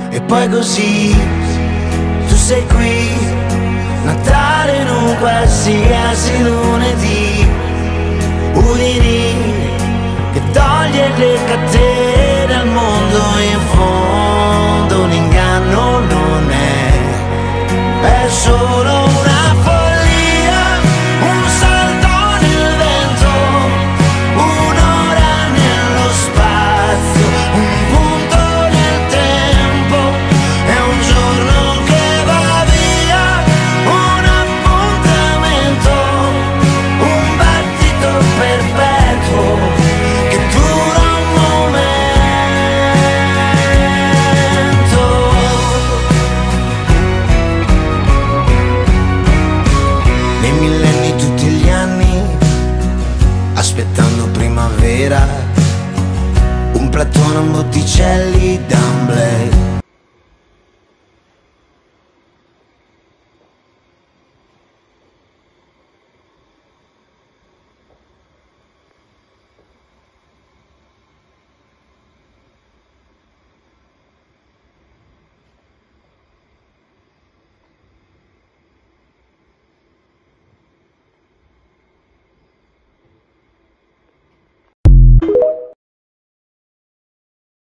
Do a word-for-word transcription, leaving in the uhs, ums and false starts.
E poi così tu sei qui, Natale in un qualsiasi lunedì, Udini che toglie le catene al mondo in fondo.